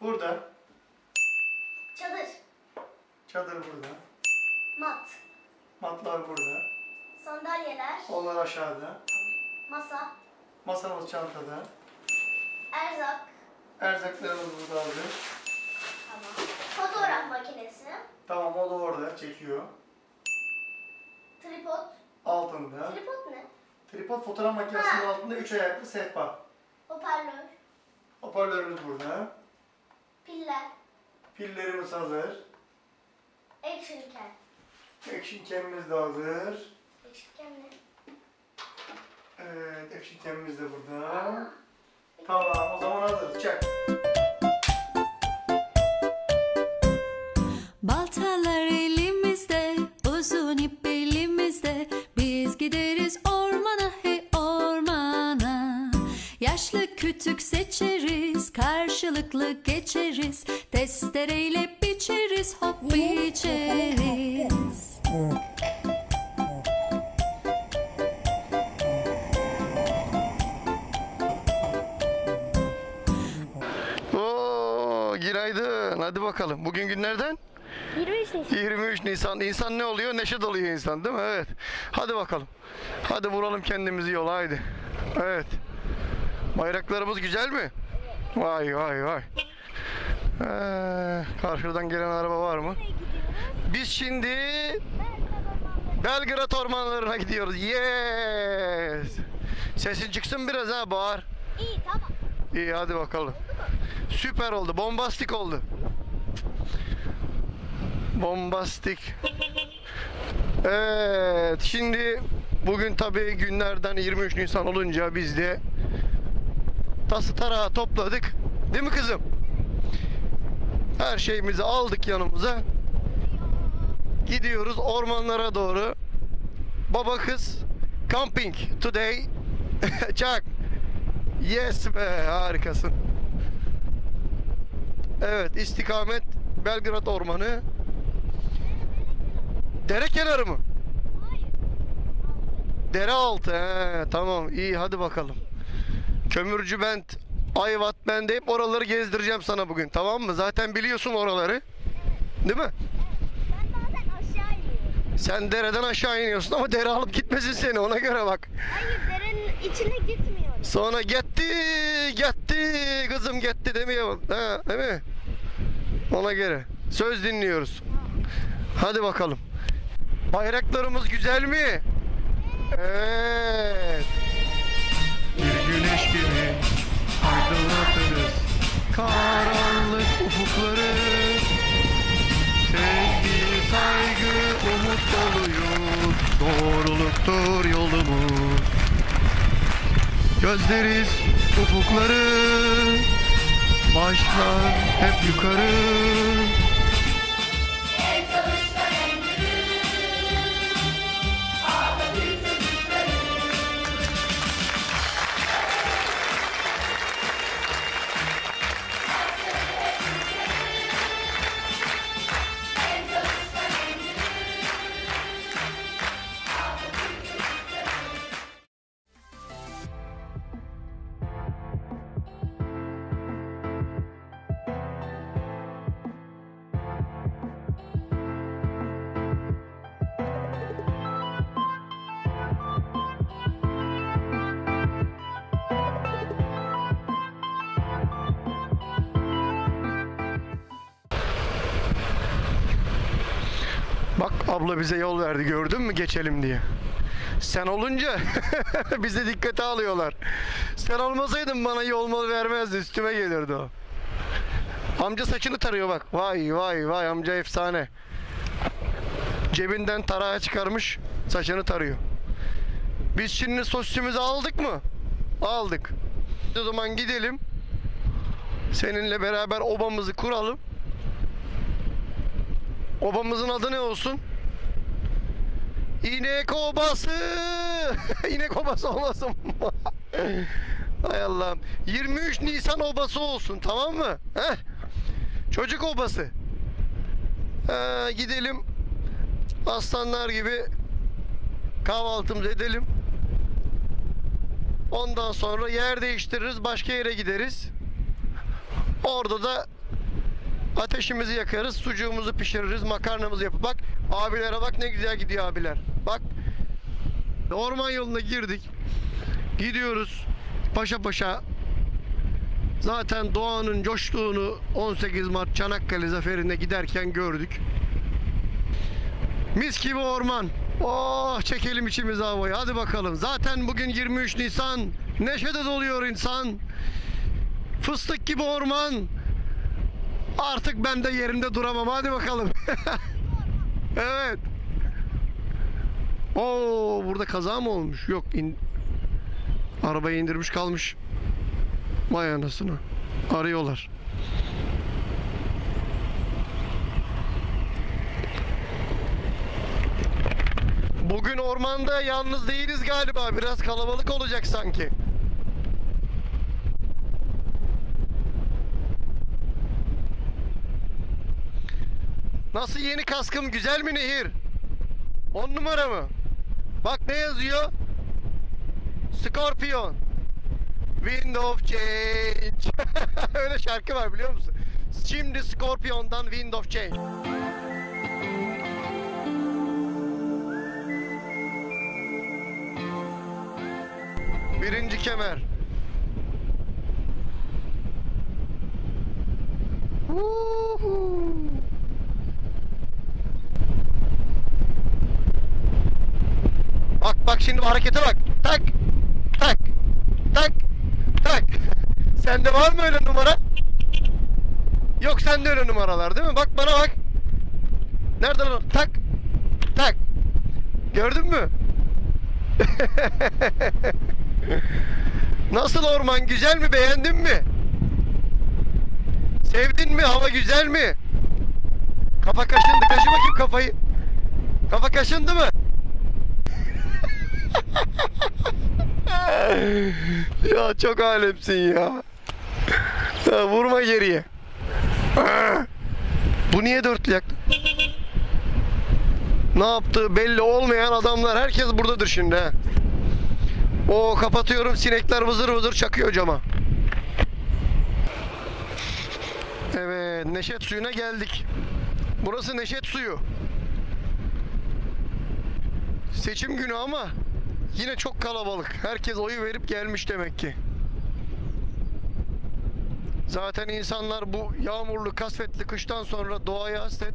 Burada. Çadır. Çadır burada. Mat. Matlar burada. Sandalyeler. Onlar aşağıda. Masa. Masamız çantada. Erzak. Erzaklarımız burada hazır. Tamam. Fotoğraf makinesi. Tamam, o da orada çekiyor. Tripod. Altında. Tripod ne? Tripod fotoğraf makinesinin altında 3 ayaklı sehpa. Hoparlör. Hoparlörümüz burada. Piller. Pillerimiz hazır. Action cam. Action cam'imiz de hazır. Action cam ne? Evet, action cam'imiz de burada. Tamam, o zaman hazırız. Çek. Baltalar elimizde, uzun ip elimizde. Biz gideriz ormana, hey ormana. Yaşlı kütük seçeriz, karşılıklı geçeriz. Testereyle biçeriz, hop biçeriz. Oo, günaydın. Hadi bakalım. Bugün günlerden? 23 Nisan. 23 Nisan. İnsan ne oluyor? Neşe doluyor insan, değil mi? Evet. Hadi bakalım. Hadi vuralım kendimizi yola, haydi. Evet. Bayraklarımız güzel mi? Vay vay vay. Karşıdan gelen araba var mı? Biz şimdi Belgrad ormanlarına gidiyoruz. Yes. Sesin çıksın biraz, ha, bağır. İyi, tamam. İyi, hadi bakalım. Süper oldu. Bombastik oldu. Bombastik. Evet. Şimdi bugün tabii günlerden 23 Nisan olunca biz de tası tarağı topladık. Değil mi kızım? Her şeyimizi aldık yanımıza. Gidiyoruz ormanlara doğru. Baba kız camping today. Çak. Yes be, harikasın. Evet, istikamet Belgrad Ormanı. Dere kenarı mı? Dere altı. He, tamam, iyi, hadi bakalım. Kömürcü Bent, Ayvat ben de hep oraları gezdireceğim sana bugün, tamam mı? Zaten biliyorsun oraları. Değil mi? Ben bazen aşağı iniyorum. Sen dereden aşağı iniyorsun ama dere alıp gitmesin seni, ona göre bak. Hayır, derenin içine gitmiyorum. Sonra gitti kızım, gitti demiyor. Ha, değil mi? Ona göre. Söz dinliyoruz. Hadi bakalım. Bayraklarımız güzel mi? Evet. Bir güneş gibi aydınlatırız karanlık ufukları. Sevgi, saygı, umut doluyuz. Doğruluktur yolumuz. Gözleriz ufukları, başlar hep yukarı. Bak, abla bize yol verdi, gördün mü, geçelim diye. Sen olunca bizi dikkate alıyorlar. Sen olmasaydın bana yol vermezdi, üstüme gelirdi o. Amca saçını tarıyor bak. Vay vay vay, amca efsane. Cebinden tarağı çıkarmış, saçını tarıyor. Biz şimdi sosisimizi aldık mı? Aldık. O zaman gidelim. Seninle beraber obamızı kuralım. Obamızın adı ne olsun? İnek obası. İnek obası olmasın mı? Hay Allah'ım. 23 Nisan obası olsun, tamam mı? Heh. Çocuk obası. Gidelim. Aslanlar gibi kahvaltımızı edelim. Ondan sonra yer değiştiririz, başka yere gideriz. Orada da Ateşimizi yakarız, sucuğumuzu pişiririz, makarnamızı yapıp bak abilere bak ne güzel gidiyor abiler. Bak orman yoluna girdik. Gidiyoruz paşa paşa. Zaten doğanın coştuğunu 18 Mart Çanakkale Zaferi'ne giderken gördük. Mis gibi orman. Oh çekelim içimize havayı. Hadi bakalım. Zaten bugün 23 Nisan. Neşede doluyor insan. Fıstık gibi orman. Artık ben de yerimde duramam. Hadi bakalım. Evet. Oo burada kaza mı olmuş? Yok. Arabayı indirmiş kalmış. Vay anasını. Arıyorlar. Bugün ormanda yalnız değiliz galiba. Biraz kalabalık olacak sanki. Nasıl yeni kaskım güzel mi Nehir? 10 numara mı? Bak ne yazıyor? Scorpion. Wind of Change. Öyle şarkı var biliyor musun? Şimdi Scorpion'dan Wind of Change. Birinci kemer. Bak şimdi bu harekete bak. Tak. Tak. Tak. Tak. Sende var mı öyle numara? Yok sende öyle numaralar değil mi? Bak bana bak. Nerede lan? Tak. Tak. Gördün mü? Nasıl orman? Güzel mi? Beğendin mi? Sevdin mi? Hava güzel mi? Kafa kaşındı. Kaşı bakayım kafayı. Kafa kaşındı mı? Ya çok alemsin ya. Ya vurma geriye. Bu niye dörtlü yaktı? Ne yaptığı belli olmayan adamlar. Herkes buradadır şimdi ha. O kapatıyorum, sinekler vızır vızır çakıyor cama. Evet, Neşet suyuna geldik. Burası Neşet suyu. Seçim günü ama yine çok kalabalık. Herkes oyu verip gelmiş demek ki. Zaten insanlar bu yağmurlu, kasvetli kıştan sonra doğaya hasret.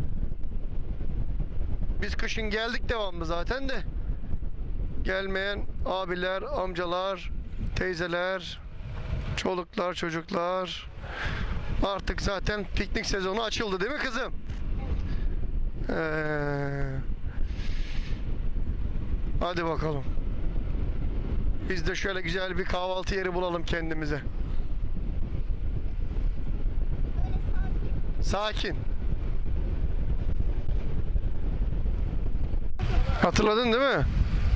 Biz kışın geldik devamlı zaten de. Gelmeyen abiler, amcalar, teyzeler, çoluklar, çocuklar. Artık zaten piknik sezonu açıldı değil mi kızım? Hadi bakalım. Biz de şöyle güzel bir kahvaltı yeri bulalım kendimize. Sakin. Hatırladın değil mi?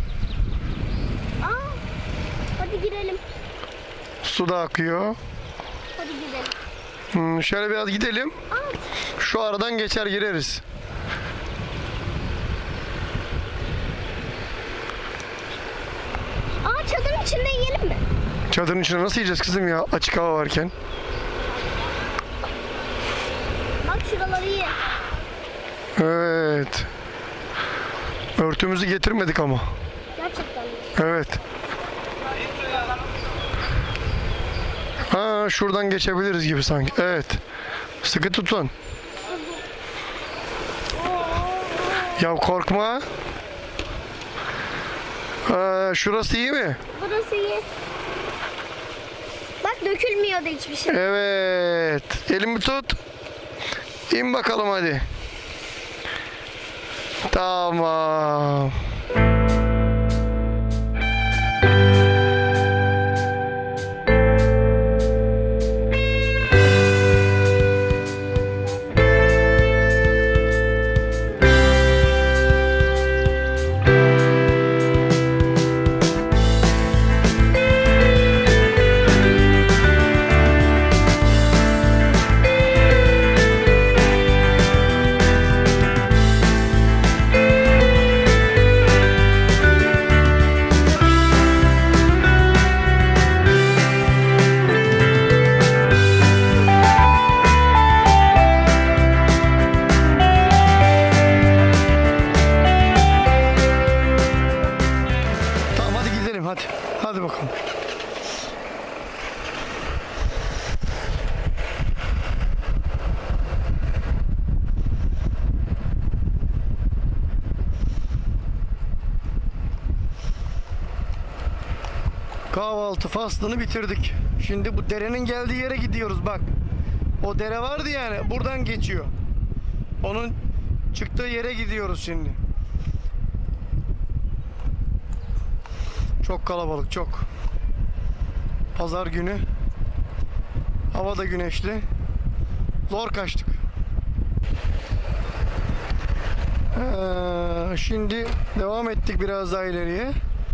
Hadi girelim. Su da akıyor. Hadi gidelim. Şöyle biraz gidelim. Şu aradan geçer gireriz. Çadırın içinde yiyelim mi? Çadırın içine nasıl yiyeceğiz kızım ya? Açık hava varken. Bak şuraları ye. Evet. Örtümüzü getirmedik ama. Gerçekten mi? Evet. Ha şuradan geçebiliriz gibi sanki. Evet. Sıkı tutun. Ya korkma. Şurası iyi mi? Burası iyi. Bak dökülmüyordu hiçbir şey. Evet. Elimi tut. İn bakalım hadi. Tamam. Hadi bakalım. Kahvaltı faslını bitirdik. Şimdi bu derenin geldiği yere gidiyoruz bak. O dere vardı yani buradan geçiyor. Onun çıktığı yere gidiyoruz şimdi. Çok kalabalık, çok. Pazar günü. Hava da güneşli. Zor kaçtık. Şimdi devam ettik biraz daha ileriye.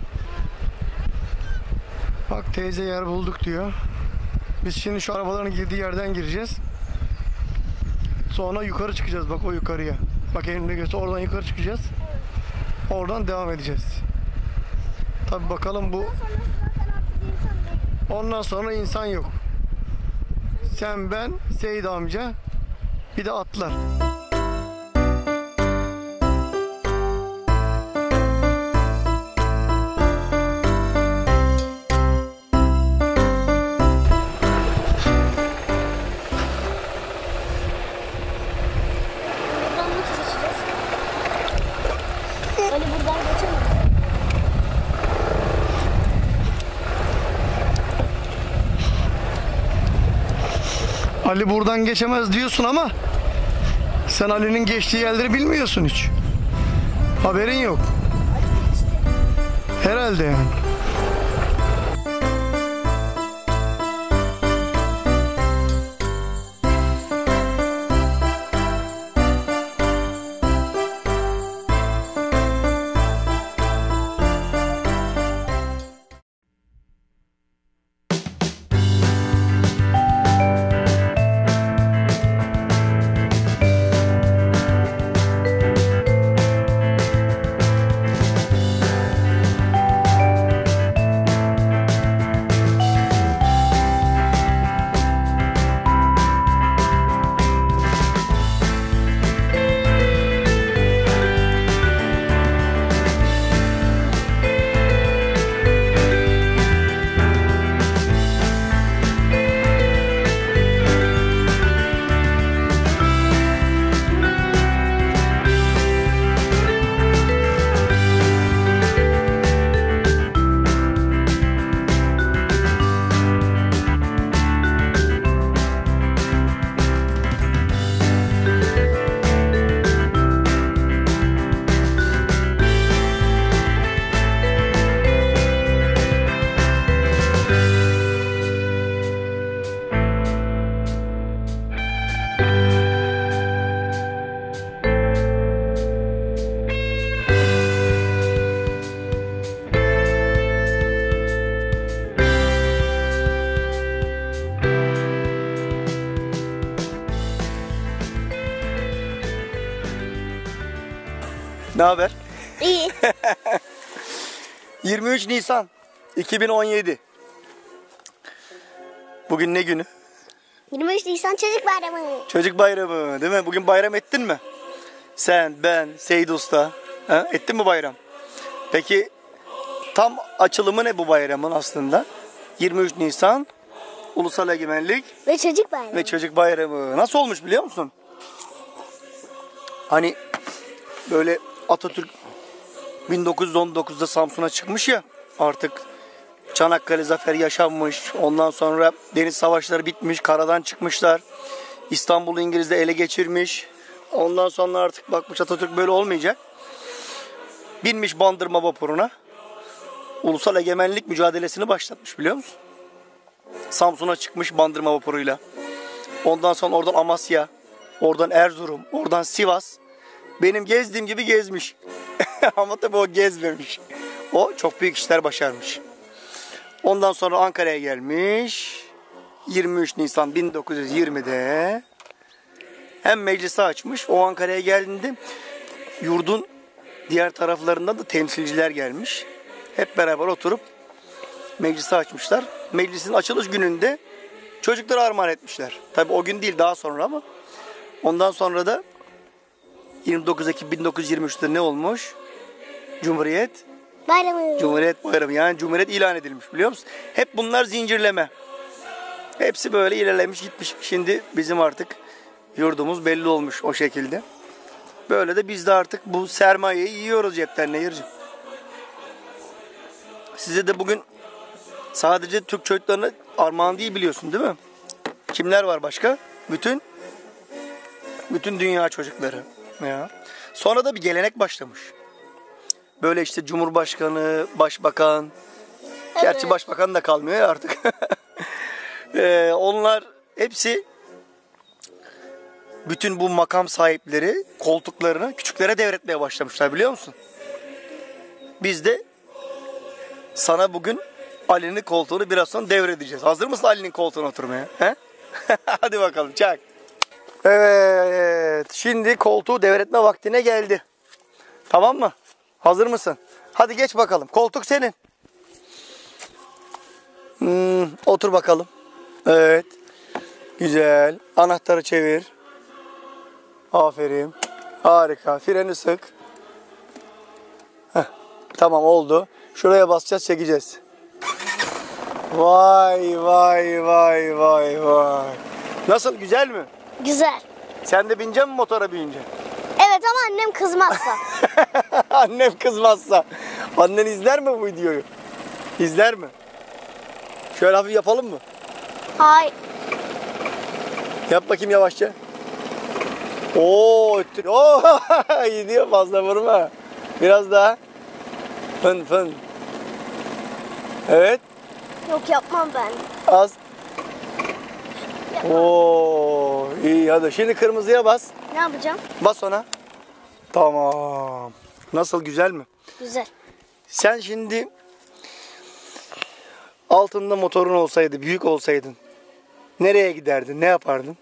Bak teyze yer bulduk diyor. Biz şimdi şu arabaların girdiği yerden gireceğiz. Sonra yukarı çıkacağız bak o yukarıya. Bak elimde göster, oradan yukarı çıkacağız. Oradan devam edeceğiz. Tabi bakalım bu. Ondan sonra insan yok. Sen, ben, Seyit amca, bir de atlar. Buradan nasıl geçeceğiz? Ali buradan geçemez. Ali buradan geçemez diyorsun ama sen Ali'nin geçtiği yerleri bilmiyorsun hiç. Haberin yok. Herhalde yani. Ne haber? İyi. 23 Nisan 2017. Bugün ne günü? 23 Nisan Çocuk Bayramı. Çocuk bayramı değil mi? Bugün bayram ettin mi? Sen, ben, Seyit Usta. Ha? Ettin mi bayram? Peki tam açılımı ne bu bayramın aslında? 23 Nisan Ulusal Egemenlik Ve Çocuk Bayramı. ve Çocuk Bayramı. Nasıl olmuş biliyor musun? Hani böyle Atatürk 1919'da Samsun'a çıkmış ya, artık Çanakkale Zaferi yaşanmış. Ondan sonra deniz savaşları bitmiş, karadan çıkmışlar. İstanbul'u İngiliz'de ele geçirmiş. Ondan sonra artık bakmış Atatürk böyle olmayacak. Binmiş Bandırma vapuruna. Ulusal egemenlik mücadelesini başlatmış biliyor musun? Samsun'a çıkmış Bandırma vapuruyla. Ondan sonra oradan Amasya, oradan Erzurum, oradan Sivas. Benim gezdiğim gibi gezmiş. Ama tabii o gezmemiş. O çok büyük işler başarmış. Ondan sonra Ankara'ya gelmiş. 23 Nisan 1920'de hem meclisi açmış. O Ankara'ya geldiğinde yurdun diğer taraflarından da temsilciler gelmiş. Hep beraber oturup meclisi açmışlar. Meclisin açılış gününde çocuklara armağan etmişler. Tabii o gün değil, daha sonra ama. Ondan sonra da 29 Ekim 1923'te ne olmuş? Cumhuriyet Bayramı. Cumhuriyet Bayramı, yani Cumhuriyet ilan edilmiş, biliyor musun? Hep bunlar zincirleme. Hepsi böyle ilerlemiş gitmiş. Şimdi bizim artık yurdumuz belli olmuş o şekilde. Böyle de biz de artık bu sermayeyi yiyoruz cepten Nehir'cim. Size de bugün sadece Türk çocuklarına armağan değil, biliyorsun değil mi? Kimler var başka? Bütün dünya çocukları. Ya. Sonra da bir gelenek başlamış. Böyle işte Cumhurbaşkanı, Başbakan. Gerçi Evet. Başbakan da kalmıyor ya artık. Onlar hepsi, bütün bu makam sahipleri koltuklarını küçüklere devretmeye başlamışlar, biliyor musun? Biz de sana bugün Ali'nin koltuğunu biraz sonra devredeceğiz. Hazır mısın Ali'nin koltuğuna oturmaya? He? Hadi bakalım çak. Evet, şimdi koltuğu devretme vaktine geldi. Tamam mı? Hazır mısın? Hadi geç bakalım. Koltuk senin. Otur bakalım. Evet. Güzel. Anahtarı çevir. Aferin. Harika. Freni sık. Heh. Tamam, oldu. Şuraya basacağız, çekeceğiz. Vay vay vay vay vay. Nasıl, güzel mi? Güzel. Sen de binecek misin motora büyüyünce? Evet ama annem kızmazsa. Annem kızmazsa. Annen izler mi bu videoyu? İzler mi? Şöyle hafif yapalım mı? Hayır. Yap bakayım yavaşça. Oo, öttür. Oo, gidiyor, fazla vurma. Biraz daha. Fın fın. Evet. Yok yapmam ben. Az. Oo, iyi, hadi. Şimdi kırmızıya bas. Ne yapacağım? Bas ona. Tamam. Nasıl, güzel mi? Güzel. Sen şimdi altında motorun olsaydı, büyük olsaydın nereye giderdin, ne yapardın?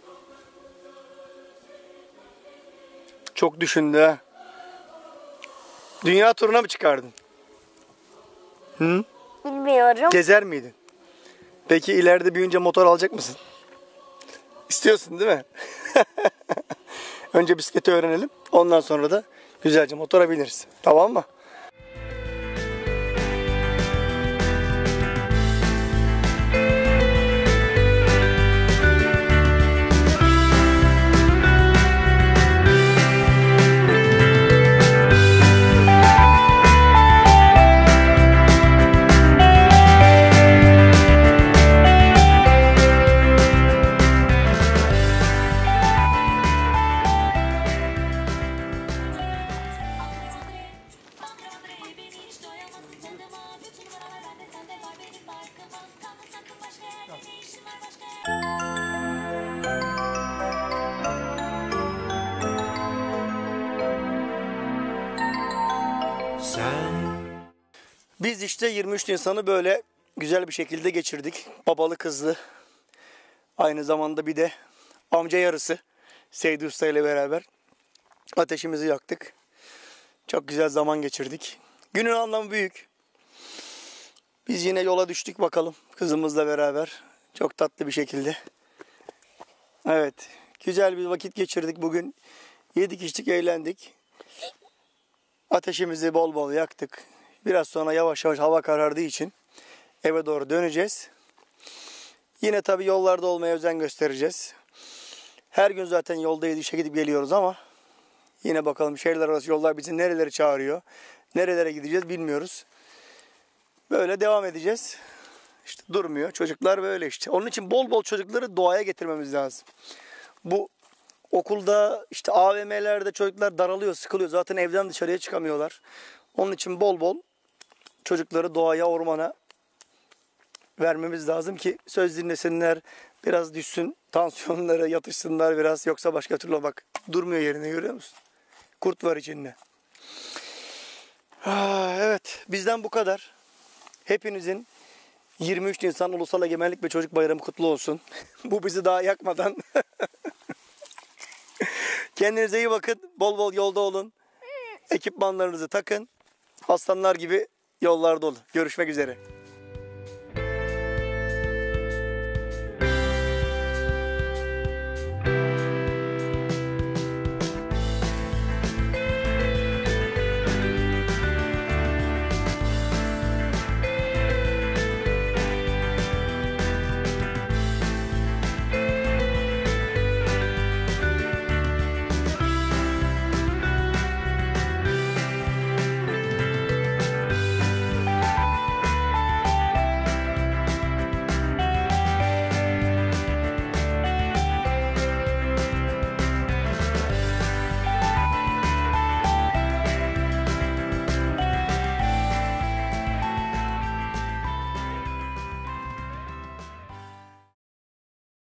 Çok düşündü ha. Dünya turuna mı çıkardın? Hı? Bilmiyorum. Gezer miydin? Peki ileride büyüyünce motor alacak mısın? İstiyorsun değil mi? Önce bisikleti öğrenelim. Ondan sonra da güzelce motora bineriz. Tamam mı? Biz işte 23 Nisan'ı böyle güzel bir şekilde geçirdik. Babalı kızlı. Aynı zamanda bir de amca yarısı Seydi Usta ile beraber ateşimizi yaktık. Çok güzel zaman geçirdik. Günün anlamı büyük. Biz yine yola düştük bakalım kızımızla beraber. Çok tatlı bir şekilde. Evet, güzel bir vakit geçirdik bugün. Yedik içtik, eğlendik. Ateşimizi bol bol yaktık. Biraz sonra yavaş yavaş hava karardığı için eve doğru döneceğiz. Yine tabii yollarda olmaya özen göstereceğiz. Her gün zaten yoldayız, işe gidip geliyoruz ama yine bakalım şehirler arası yollar bizi nereleri çağırıyor. Nerelere gideceğiz bilmiyoruz. Böyle devam edeceğiz. İşte durmuyor. Çocuklar böyle işte. Onun için bol bol çocukları doğaya getirmemiz lazım. Bu okulda işte AVM'lerde çocuklar daralıyor, sıkılıyor. Zaten evden dışarıya çıkamıyorlar. Onun için bol bol çocukları doğaya, ormana vermemiz lazım ki söz dinlesinler, biraz düşsün, tansiyonları yatışsınlar biraz. Yoksa başka türlü bak durmuyor yerine, görüyor musun? Kurt var içinde. Evet, bizden bu kadar. Hepinizin 23 Nisan Ulusal Egemenlik ve Çocuk Bayramı kutlu olsun. Bu bizi daha yakmadan. Kendinize iyi bakın. Bol bol yolda olun. Ekipmanlarınızı takın. Aslanlar gibi yollarda olun. Görüşmek üzere.